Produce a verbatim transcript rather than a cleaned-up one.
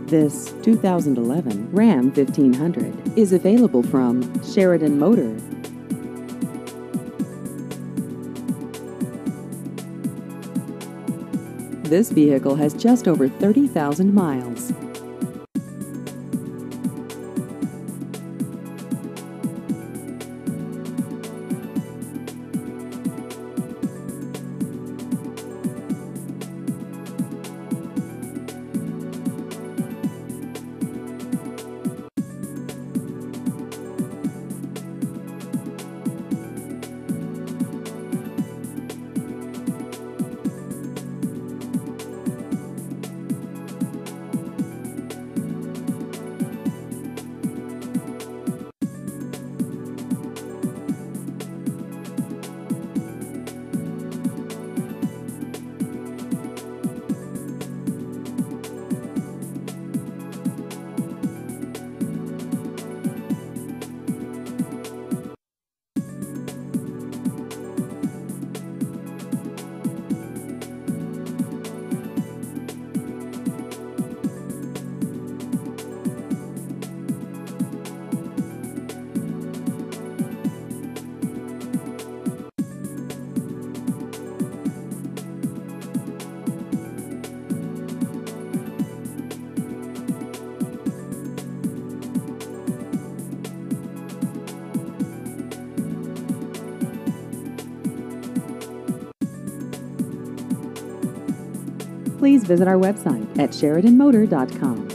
This two thousand eleven Ram fifteen hundred is available from Sheridan Motor. This vehicle has just over thirty thousand miles. Please visit our website at Sheridan Motor dot com.